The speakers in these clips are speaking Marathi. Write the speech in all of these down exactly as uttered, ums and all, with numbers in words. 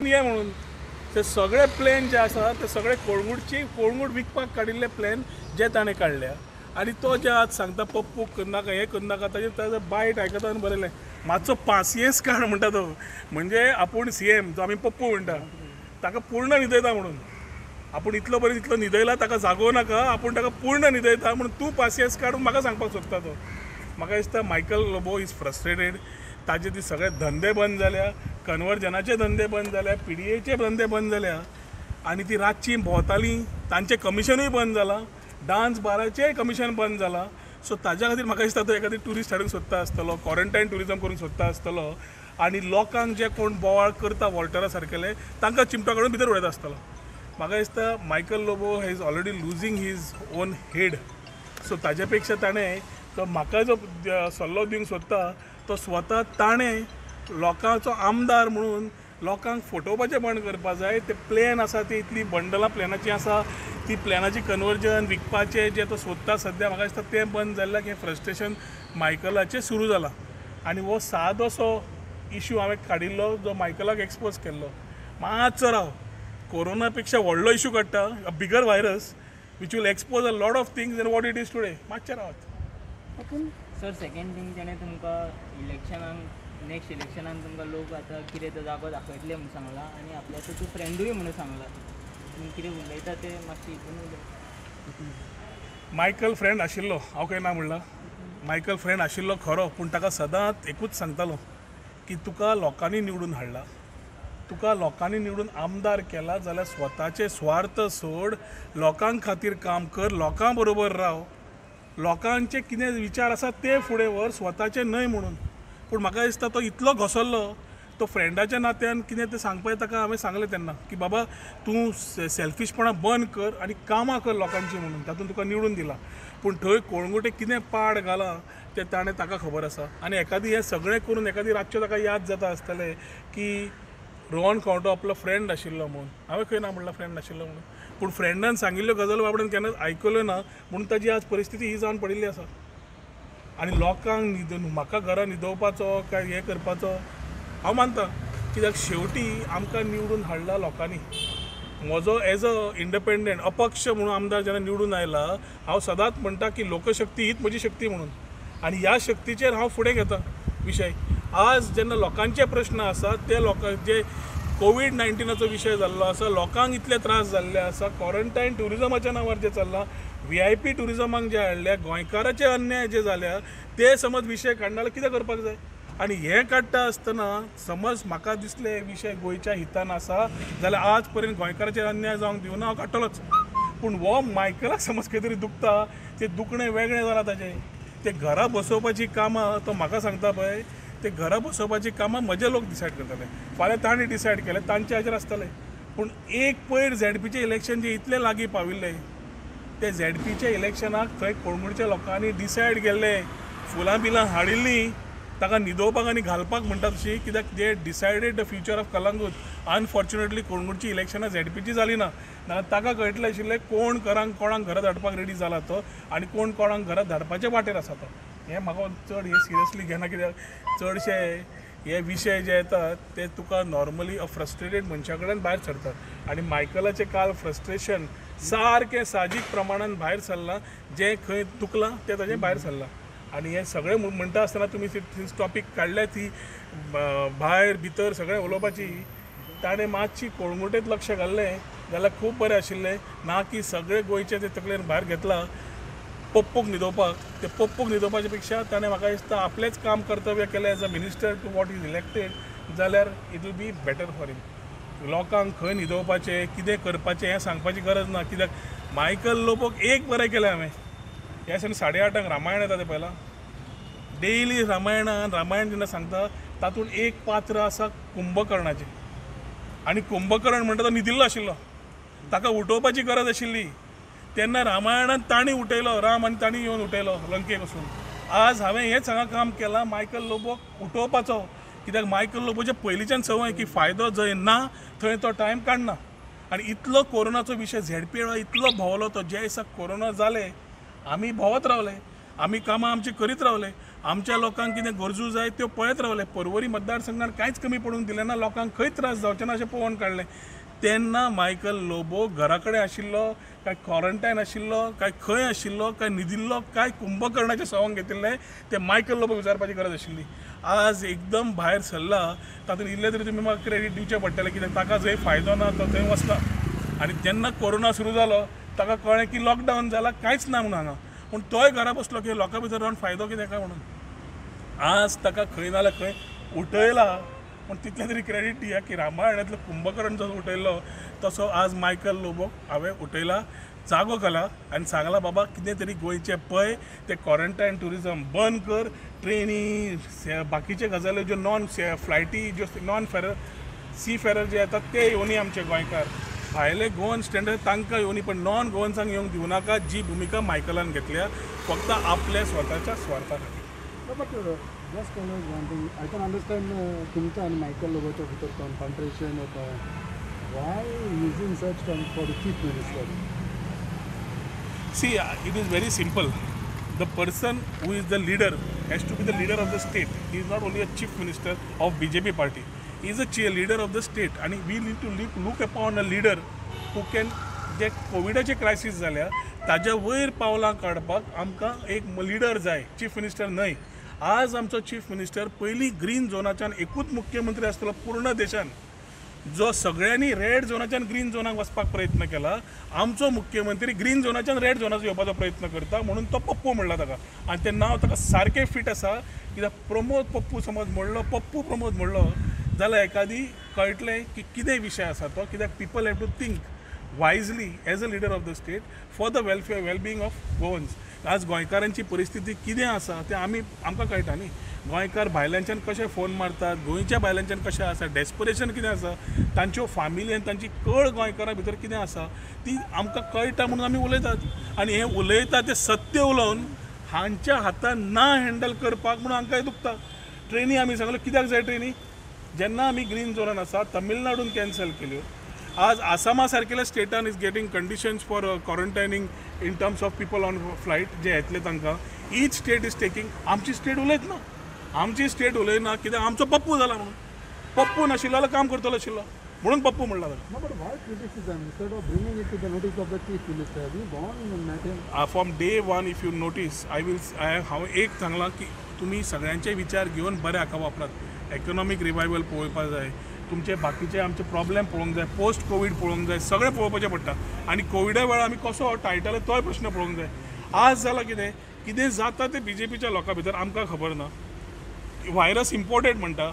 ये म्हणून ते सगळे प्लेन जे आसा ते सगळे कोळंगूटची कोळंगूट विकपाक काडिल्ले प्लेन जे ताणें काडल्या आनी तो जे आज सांगता पप्पूक करनाका हें करनाका ताजेर ताजें बायट आयकता आनी बरयलें मातसो पासियेंस काड म्हणटा तो म्हणजे आपूण सी एम जो आमी पप्पू म्हणटा ताका पूर्ण न्हिदयता म्हणून आपूण इतलो बरें इतलो न्हिदयला ताका जागोव नाका आपूण ताका पूर्ण न्हिदयता म्हणून तूं पासियेंस काडून म्हाका सांगपाक सोदता तो म्हाका दिसता मायकल लोबो इज फ्रस्ट्रेटेड ताजे ती सगळे धंदे बंद जाल्या कन्वर्जनाचे धंदे बंद जाल्या पीडीएचे धंदे बंद जाल्या आनी ती रातची भोंवतालीं तांचें कमिशनूय बंद जालां डान्स बाराचेंय कमिशन बंद जालां सो ताज्या खातीर म्हाका दिसता तो एखादी ट्युरिस्ट हाडूंक सोदता आसतलो क्वॉरंटायन ट्युरिजम करूंक सोदता आसतलो आनी लोकांक जे कोण बोवाळ करता वॉल्टरा सारकेले तांकां चिमटो काडून भितर उडयता आसतलो म्हाका दिसता मायकल लोबो हेज already losing his own head so ताजे पेक्षा ताणें तो म्हाका जो सल्लो दिवंक सोदता तो स्वता ताणें लोकांचो आमदार म्हणून लोकांक फटोवपाचें बंद करपाक जाय ते प्लॅन आसा ती इतली बंडलां प्लॅनाची आसा ती प्लॅनाची कन्वर्जन विकपाचें जें तो सोदता सद्या म्हाका दिसता तें बंद जाल्ल्याक हें फ्रस्ट्रेशन मायकलाचें सुरू जालां आनी हो सादोसो इशू हांवें काडिल्लो जो मायकलाक एक्सपोज केल्लो मातसो राव कोरोना पेक्षा व्हडलो इशू काडटा a bigger virus which will expose a lot of things and what it is today मातशें रावात सर सेकंड थिंग तेणें तुमकां इलेक्शनाक नेक्स्ट इलेक्शनान तुमकां लोक आतां कितें तो जागो दाखयतले म्हणून सांगला आनी आपल्याचो तूं फ्रेंडूय म्हणून सांगला तुमी कितें उलयता तें मातशें हितून उलय मायकल फ्रेंड आशिल्लो हांव खंय ना म्हणला मायकल फ्रेंड आशिल्लो खरो पूण ताका सदांच एकूच सांगतालो की तुका लोकांनी निवडून हाडला तुका लोकांनी निवडून आमदार केला जाल्यार स्वताचे स्वार्थ सोड लोकां खातीर काम कर लोकां बरोबर राव लोकांचे कितें विचार आसा ते फुडें व्हर स्वताचे न्हय म्हणून पूण म्हाका दिसता तो इतलो घसरलो तो फ्रेंडाच्या नात्यान कितें तें सांगपाक ताका हांवें सांगलें तेन्ना की बाबा तूं सेल्फिशपणा बंद कर आनी कामां कर लोकांची म्हणून तातूंत तुका निवडून दिला पूण थंय कोळंगुटे कितें पाड घाला तें ताणें ताका खबर आसा आनी एकादी हें सगळें करून एकादी रातचें ताका याद जाता आसतलें की रोहन खंवटो आपलो फ्रेंड आशिल्लो म्हणून हांवें खंय ना म्हणला फ्रेंड आशिल्लो म्हणून पूण फ्रेंडान सांगिल्ल्यो गजाली बाबडेन केन्नाच आयकल्यो ना म्हणून ताजी आज परिस्थिती ही जावन पडिल्ली आसा आनी लोकांक न्हिद म्हाका घरा न्हिदोवपाचो काय हें करपाचो हांव मानतां कित्याक शेवटी आमकां निवडून हाडला लोकांनी म्हजो एज अ इंडिपेंडंट अपक्ष म्हणून आमदार जेन्ना निवडून आयला हांव सदांच म्हणटा की लोकशक्ती हीच म्हजी शक्ती म्हणून आनी ह्या शक्तीचेर हांव फुडें घेता विशय आज जेन्ना लोकांचे प्रश्न आसात ते लोक जे कोवीड नायन्टीनाचो विशय जाल्लो आसा लोकांक इतले त्रास जाल्ले आसा क्वॉरंटायन ट्युरिजमाच्या नांवार जे चल्लां व्ही आय पी ट्युरिजमाक जे हाडल्या गोंयकाराचे अन्याय जे जाल्या ते समज विशय काडना जाल्यार कितें करपाक जाय आनी हें काडटा आसतना समज म्हाका दिसले विशय गोंयच्या हितान आसा जाल्यार आज पर्यंत गोंयकाराचेर अन्याय जावंक दिवना हांव काडटलोच पूण हो मायकलाक समज कितें तरी दुखता तें दुखणें वेगळें जालां ताचें ते घरा बसोवपाची कामां तो म्हाका सांगता पळय ते घरा बसोवपाची कामां म्हजे लोक डिसायड करतले फाल्यां तांणी डिसायड केलें तांचे हाचेर आसतलें पूण एक पयर झेडपीचें इलेक्शन जे इतलें लागीं पाविल्लें ते झेडपीच्या इलेक्शनाक थंय कोळंगूटच्या लोकांनी डिसायड केल्लें फुलां बिलां हाडिल्लीं ताका न्हिदोवपाक आनी घालपाक म्हणटा तशी कित्याक जे decided the future of Calangute unfortunately कोळंगूटची इलेक्शनां झेडपीची जाली ना नाजाल्यार ताका कळटलें आशिल्लें कोण घरांक कोणाक घरा धाडपाक रेडी जाला तो आनी कोण कोणाक घरा धाडपाच्या वाटेर आसा तो हें म्हाका चड हे सिरियसली घेना कित्याक चडशे हे विशय जे येतात ते तुका नॉर्मली अ फ्रस्ट्रेटेड मनशा कडेन भायर सरतात आनी मायकलाचें काल फ्रस्ट्रेशन सारकें साजीक प्रमाणान भायर सरलां जें खंय दुखलां तें ताजें भायर सरलां आनी हें सगळें म्हणटा आसतना तुमी टॉपीक काडल्या ती भायर भितर सगळें उलोवपाची ताणें मातशी कोळंगूटेंत लक्ष घाल्लें जाल्यार खूब बरें आशिल्लें ना की सगळे गोंयचे ते तकलेर भायर घेतला पप्पूक न्हिदोवपाक ते पप्पूक न्हिदोवपाचे पेक्षा ताणें म्हाका दिसता आपलेंच काम कर्तव्य केलें as a minister to what is elected जाल्यार it will be better for him लोकांक खंय न्हिदोवपाचें कितें करपाचें हें सांगपाची गरज ना कित्याक मायकल लोबोक एक बरें केलें हांवें ह्या दिसांनी साडे आठांक रामायण येता तें पळयलां डेली रामायणान रामायण जेन्ना सांगता तातूंत एक पात्र आसा कुंभकर्णाचें आनी कुंभकर्ण म्हणटा तो न्हिदिल्लो आशिल्लो ताका उठोवपाची गरज आशिल्ली तेन्ना रामायणान ताणी उठयलो राम आनी ताणी येवन उठयलो लंकेक वचून आज हांवें हेंच हांगा काम केलां मायकल लोबोक उठोवपाचो कित्याक मायकल लोबोचे पयलींच्यान संवय की फायदो जंय ना थंय तो टायम काडना आनी इतलो कोरोनाचो विशय झेडपी वेळा इतलो भोंवलो तो जे दिसा कोरोना जाले आमी भोंवत रावले आमी कामां आमची करीत रावले आमच्या लोकांक कितें गरजू जाय त्यो पळयत रावले. पर्वरी मतदारसंघात कांयच कमी पडूंक दिलें ना, लोकांक खंय त्रास जावचे ना अशें पळोवन काडलें. तेन्ना मायकल लोबो घरा कडेन आशिल्लो काय क्वॉरंटायन आशिल्लो काय खंय आशिल्लो काय न्हिदिल्लो काय कुंभकर्णाचें सवंग घेतिल्लें तें मायकल लोबो विचारपाची गरज आशिल्ली. आज एकदम भायर सरला, तातूंत इल्लें तरी तुमी म्हाका क्रेडीट दिवचें पडटलें, कित्याक ताका जंय फायदो ना तो थंय वचना. आनी जेन्ना कोरोना सुरू जालो ताका कळ्ळें की लॉकडावन जाला, कांयच ना म्हणून हांगा. पूण तोय घरा बसलो की लोकां भितर रावन फायदो कितें काय म्हणून. आज ताका खंय नाल्यार खंय उठयला. पूण तितलें तरी क्रेडीट दिया की रामायणांतलो कुंभकर्ण जसो उठयल्लो तसो आज मायकल लोबोक हांवें उठयला, जागो केला आनी सांगला बाबा कितें तरी गोंयचें पळय तें क्वॉरंटायन टुरिजम बंद कर. ट्रेनी बाकीचे गजाल्यो ज्यो नॉन फ्लायटी ज्यो नॉन फेरर सी फेरर जे येतात ते येवनी आमचे गोंयकार. भायले गोवन स्टँडर्ड तांकां येवनी, पण नॉन गोवन्सांक येवंक दिवं नाका. जी भुमिका मायकलान घेतल्या फक्त आपल्या स्वताच्या स्वार्था खातीर. But just one thing I can understand तुमच्या आणि मायकल लोबोच्या भितर कॉन्फ्रंट्रेशन येता. Why using such term for the chief minister? See, uh, it is very simple. The person who is the leader has to be the leader of the state. He is not only a chief minister of B J P party. He is a chief leader of the state. And we need to look, look upon a leader who can, जे कोविडाचे क्रायसीस जाल्या ताज्या वयर पावलां काडपाक आमकां एक लिडर जाय, चीफ मिनिस्टर न्हय. आज आमचो चीफ मिनिस्टर पयलीं ग्रीन झोनाच्यान एकूच मुख्यमंत्री आसतलो पूर्ण देशान, जो सगळ्यांनी रेड झोनाच्यान ग्रीन झोनाक वचपाक प्रयत्न केला. आमचो मुख्यमंत्री ग्रीन झोनाच्यान रेड झोनाचो येवपाचो प्रयत्न करता, म्हणून तो पप्पू म्हणला ताका. आनी तें नांव ताका सारकें फिट आसा. कित्याक प्रमोद पप्पू समज म्हणलो, पप्पू प्रमोद म्हणलो जाल्यार एकादी कळटलें की कितें विशय आसा तो. कित्याक people have to think wisely as a leader of the state for the welfare wellbeing of Goans. आज गोंयकारांची परिस्थिती कितें आसा तें आमी आमकां कळटा न्ही. गोंयकार भायल्यांच्यान कशे फोन मारतात, गोंयच्या भायल्यांच्यान कशें आसा, डेस्परेशन कितें आसा, तांच्यो फामिली आनी तांची कळ गोंयकारां भितर कितें आसा ती आमकां कळटा म्हणून आमी उलयतात. आनी हें उलयता तें सत्य उलोवन हांच्या हातान ना हँडल करपाक म्हणून हांकांय दुखता. ट्रेनी आमी सांगलो कित्याक जाय ट्रेनी, जेन्ना आमी ग्रीन झोनान आसा तमिळनाडून कॅन्सल केल्यो. आज आसामा सारकेल्या स्टेटान is getting conditions for quarantining in terms of people on flight जे येतले तांकां. Each state is taking. आमची स्टेट उलयत ना, आमची स्टेट उलयना कित्याक आमचो पप्पू जाला म्हणून. पप्पू नाशिल्लो जाल्यार काम करतलो आशिल्लो म्हणून पप्पू म्हणला ताका. But why criticism instead of bringing it to the notice of the chief minister? You gone matter from day one if you notice I will I हांव एक सांगलां की तुमी सगळ्यांचे विचार घेवन बरे हाका वापरात. इकॉनॉमीक रिवायवल पळोवपाक जाय, तुमचे बाकीचे आमचे प्रॉब्लेम पळोवंक जाय, पोस्ट कोवीड पळोवंक जाय, सगळें पळोवपाचें पडटा. आनी कोविडा वेळार आमी कसो टाळटले तोय प्रश्न पळोवंक जाय. आज जालां कितें कितें जाता तें बी जे पीच्या लोकां भितर आमकां खबर ना. व्हायरस इम्पोर्टेड म्हणटा,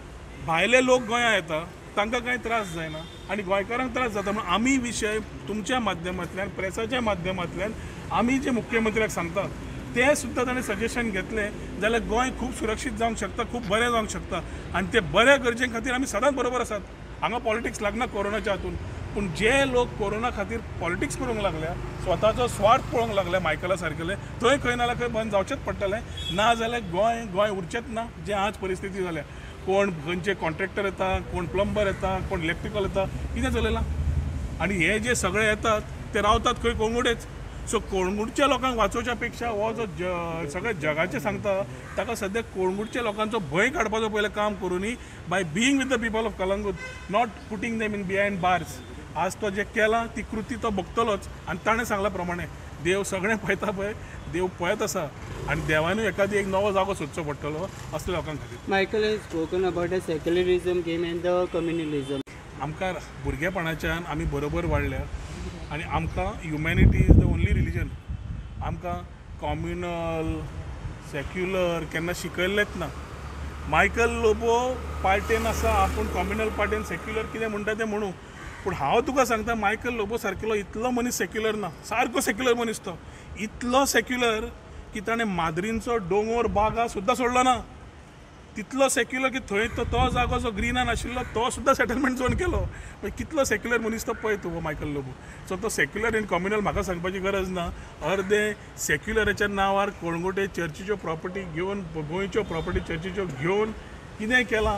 भायले लोक गोंयां येता तांकां कांय त्रास जायना आनी गोंयकारांक त्रास जाता. म्हणून आमी विशय तुमच्या माध्यमांतल्यान प्रेसाच्या माध्यमांतल्यान आमी जे मुख्यमंत्र्याक सांगता ते सुद्दां ताणें सजेशन घेतलें जाल्यार गोंय खूब सुरक्षीत जावंक शकता, खूब बरें जावंक शकता. आनी ते बऱ्या गरजे खातीर आमी सदांच बरोबर आसात. हांगा पॉलिटिक्स लागना कोरोनाच्या हातून. पूण जे लोक कोरोना खातीर पॉलिटिक्स करूंक लागल्या, स्वताचो स्वार्थ पळोवंक लागल्या मायकला सारकेले, थंय खंय नाल्यार खंय बंद जावचेंच पडटलें. ना जाल्यार गोंय गोंय उरचेंच ना जे आज परिस्थिती जाल्या. कोण खंयचे कॉन्ट्रॅक्टर येता, कोण प्लंबर येता, कोण इलेक्ट्रिकल येता, कितें चलयलां. आनी हे जे सगळे येतात ते रावतात खंय कोंगुडेच. सो कोळंगूटच्या लोकांक वाचोवच्या पेक्षा हो जो ज सगळ्या जगाचें सांगता ताका सद्या कोळंगूटच्या लोकांचो भंय काडपाचो पयलें काम करुनी by being with the people of Calangute, not putting them in behind bars. आज तो जे केला ती कृती तो भोगतलोच. आनी ताणें सांगल्या प्रमाणे देव सगळें पळयता पळय, देव पळयत आसा आनी देवानूय एखादी एक नवो जागो सोदचो पडटलो असल्या लोकां खातीर. Michael has spoken about the secularism game and the communalism. आमकां भुरगेपणाच्यान आमी बरोबर वाडल्या आनी आमकां humanity is the only religion. आमकां कॉम्युनल सेक्युलर केन्ना शिकयल्लेच ना. मायकल लोबो पार्टेन आसा, आपूण कॉम्युनल पार्टेन सेक्युलर कितें म्हणटा तें म्हणूं, पूण हांव तुका सांगता मायकल लोबो सारकेलो इतलो मनीस सेक्युलर ना. सारको सेक्युलर मनीस तो. इतलो सेक्युलर की ताणें माद्रींचो दोंगर बागा सुद्दां सोडलो ना. तितलो सेक्युलर की थंय तो तो जागो जो ग्रीनान आशिल्लो तो सुद्दां सेटलमेंट झोन केलो. मागीर कितलो सेक्युलर मनीस तो पळय तूं मायकल लोबो. सो तो सेक्युलर आनी कॉम्युनल म्हाका सांगपाची गरज ना. अर्दे सेक्युलराच्या नांवार कोळंगुटे चर्चीच्यो प्रॉपर्टी घेवन, गोंयच्यो प्रॉपर्टी चर्चीच्यो घेवन कितें केलां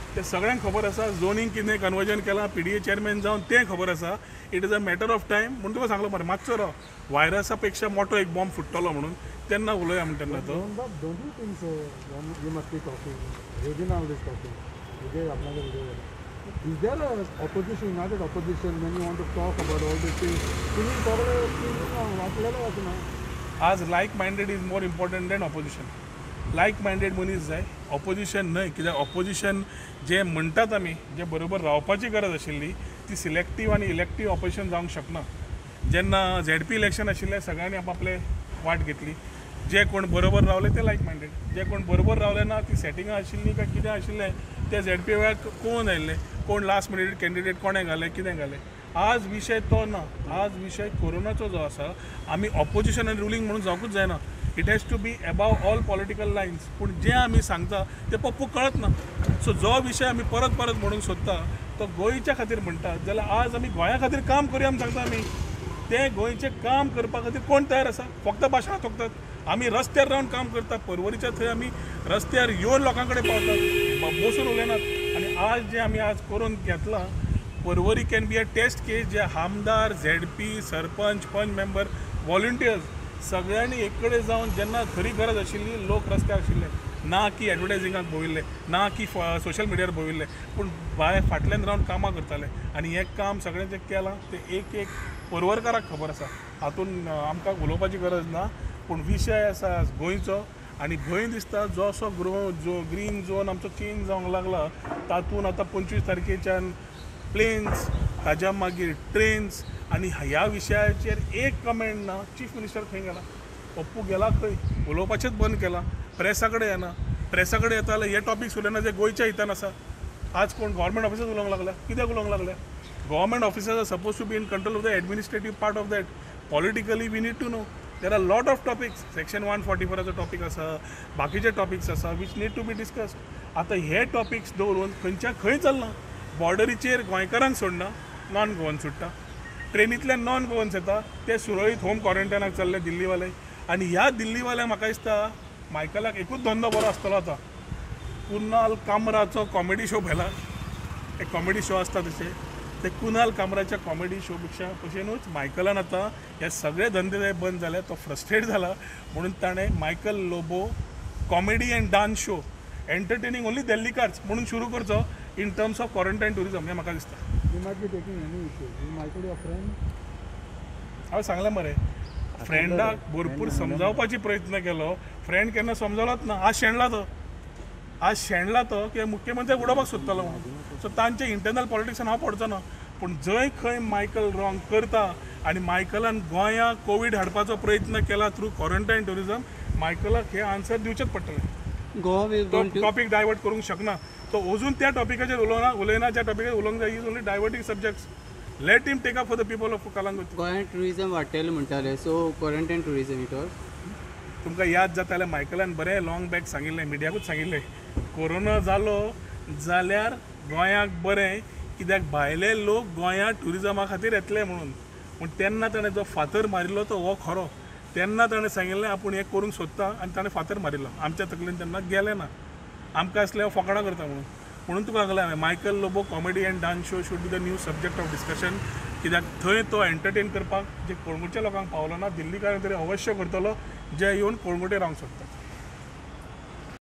ते सगळ्यांक खबर आसा झोनींग कितें कन्वर्जन केलां पी डी ए चेअरमॅन जावन तें खबर आसा it is a matter of time म्हणून तुका सांगलो मरे मातसो राव व्हायरसा पेक्षा मोठो एक बॉम्ब फुट्टलो म्हणून तेन्ना उलया म्हणटा तेन्ना तो Don't, but don't you think so? When you must be talking. Regina is talking. Vijay, apnaga video. Is there a opposition, not an opposition, when you want to talk about all these things? तुम्ही सगळे वाचलेलं वाचू ना. आज like minded is more important than opposition. Like minded मनीस जाय ऑपोजिशन न्हय कित्याक ऑपोजिशन जे म्हणटात आमी जे बरोबर रावपाची गरज आशिल्ली ती सिलेक्टीव आनी इलेक्टीव ऑपोजिशन जावंक शकना. जेन्ना झेड पी इलेक्शन आशिल्लें सगळ्यांनी आपआपले वाट घेतली. जे कोण बरोबर रावले ते लायक मायंडेड, जे कोण बरोबर रावले ना ती सेटिंगां आशिल्लीं काय कितें आशिल्लें ते झेड पी वेळार कोण आयिल्ले, कोण लास्ट मिनिट कॅन्डिडेट कोणें घाले कितें घाले. आज विशय तो ना, आज विशय कोरोनाचो जो आसा आमी ऑपोजिशन आनी रुलींग म्हणून जावंकूच जायना. It has to be above all political lines. पूण जें आमी सांगता तें पप्पूक कळत ना. सो जो विशय आमी परत परत म्हणूंक सोदता तो गोंयच्या खातीर म्हणटात जाल्यार आज आमी गोंया खातीर काम करया म्हूण सांगता आमी. तें गोंयचें काम करपा खातीर कोण तयार आसा? फक्त भाशणां तोखतात. आमी रस्त्यार रावन काम करता. परवरीच्या थंय आमी रस्त्यार येवन लोकां कडेन पावतात, बसून उलयनात. आनी आज जें आमी आज करून घेतलां Porvorim can be a test केस. जे आमदार झेड पी सरपंच पंच मेंबर वॉलंटियर्स सगळ्यांनी एक कडेन जावन जेन्ना खरी गरज आशिल्ली लोक रस्त्यार आशिल्ले ना की एडवर्टायजिंगाक भोंविल्ले ना की सोशल मिडियार भोंविल्ले पूण भायर फाटल्यान रावन कामां करताले. आनी हें काम सगळें जें केलां तें एक एक परवरकाराक खबर आसा. हातून आमकां उलोवपाची गरज ना. पूण विशय आसा गोंयचो आनी भंय दिसता जो असो ग्रो जो ग्रीन झोन आमचो चेंज जावंक लागला तातूंत आतां पंचवीस तारखेच्यान प्लेन्स ताज्या मागीर ट्रेन्स आनी ह्या विशयाचेर एक कमेंट ना. चीफ मिनिस्टर खंय गेला? पप्पू गेला खंय? उलोवपाचेंच बंद केलां. प्रेसा कडेन येना. प्रेसा कडेन येता जाल्यार हे टॉपिक्स उलयना जे गोंयच्या हितान आसा. आज कोण गव्हर्मेंट ऑफिसर्स उलोवंक लागल्या? कित्याक उलोवंक लागल्या? Government officers are suppose to be in control of the administrative part of that. Politically we need to know. There are lot of topics. Section one forty फोराचो टॉपीक आसा, बाकीचे टॉपिक्स आसा which need to be discussed. आतां हे टॉपिक्स दवरून खंयच्या खंय चलना. बॉर्डरीचेर गोंयकारांक सोडना, नॉन गोवन सुट्टा. ट्रेनींतल्यान नॉन गोवन्स येता ते सुरळीत होम क्वॉरंटायनाक चल्ले दिल्लीवाले. आनी ह्या दिल्लीवाल्यांक म्हाका दिसता मायकलाक एकूच धंदो बरो आसतलो आतां. कुनाल कामराचो कॉमेडी शो भेला. एक कॉमेडी शो आसता तशे ते कुनाल कामराच्या कॉमेडी शो पेक्षा भशेनूच मायकलान आतां हे सगळे धंदे जे बंद जाले तो फ्रस्ट्रेट जाला म्हणून ताणें Michael Lobo comedy and dance show entertaining only दिल्लीकार्स म्हणून सुरू करचो in terms of quarantine tourism हें म्हाका दिसता. You might be taking any issue. You might be a friend. हांवें सांगलें मरे फ्रेंडाक भरपूर समजावपाची प्रयत्न केलो. फ्रेंड केन्ना समजलोच ना. आज शेणला तो आज शेणला तो की मुख्यमंत्र्याक उडोवपाक सोदतालो म्हणून. सो तांचे इंटरनल पॉलिटिक्सान हांव पडचो ना. पूण जंय खंय मायकल रॉंग करता आनी मायकलान गोंयां कोवीड हाडपाचो प्रयत्न केला थ्रू क्वॉरंटायन टुरिजम मायकलाक हे आन्सर दिवचेच पडटलें. गोवा तो टॉपीक डायवर्ट करूंक शकना. तो अजून त्या टॉपिकाचेर उलोवना उलयना ज्या टॉपिकाचेर उलोवंक जाय. Is only diverting subjects. Let him take up for the people of Calangute. गोंयांत ट्युरिजम वाडटलें म्हणटाले so quarantine tourism it was. तुमकां याद जाता जाल्यार मायकलान बरें लॉंग बॅक सांगिल्लें मिडियाकूच सांगिल्लें कोरोना जालो जाल्यार गोंयाक बरें कित्याक भायले लोक गोंया ट्युरिजमा खातीर येतले म्हणून. पूण तेन्ना ताणें जो फातर मारिल्लो तो हो खरो. तेन्ना ताणें सांगिल्लें आपूण हें करूंक सोदता आनी ताणें फातर मारिल्लो. आमच्या तकलेन तेन्ना गेलें ना. आमकां असले हांव फकाणां करता म्हणून. म्हणून तुका सांगलें हांवें Michael Lobo comedy and dance show should be the new subject of discussion. कित्याक थंय तो एंटरटेन करपाक जे कोळंगूटच्या लोकांक पावलो ना दिल्लीकारांक तरी अवश्य करतलो जे येवन कोळंगूटे रावंक सोदता.